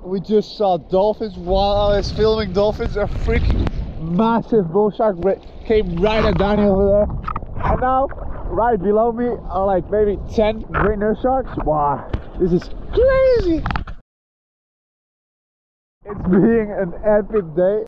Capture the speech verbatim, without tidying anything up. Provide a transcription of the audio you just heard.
we just saw dolphins while I was filming dolphins. A freaking massive bull shark came right at Danny over there. And now, right below me are like maybe ten great nurse sharks. Wow, this is crazy! It's being an epic day.